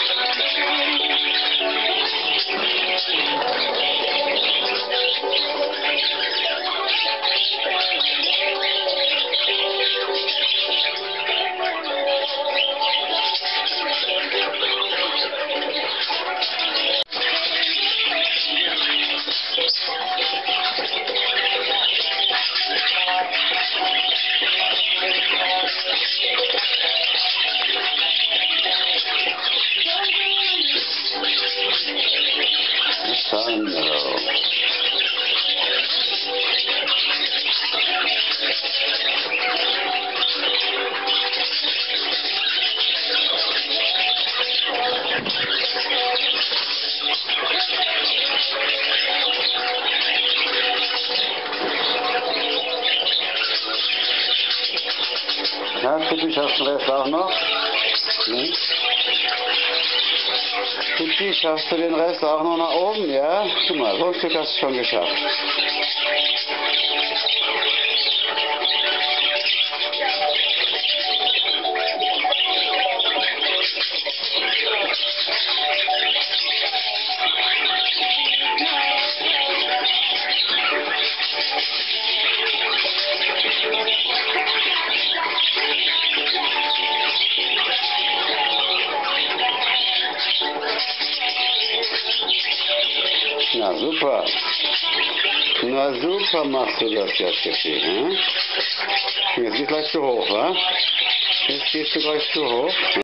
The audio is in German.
Sandro. Ja, Tippi, schaffst du den Rest auch noch? Hm? Tippi, schaffst du den Rest auch noch nach oben? Ja? Guck mal, so ein Stück hast du schon geschafft. Na super. Na super machst du das jetzt, Tippi. Hm? Jetzt gehst du gleich zu hoch, wa? Jetzt gehst du gleich zu hoch.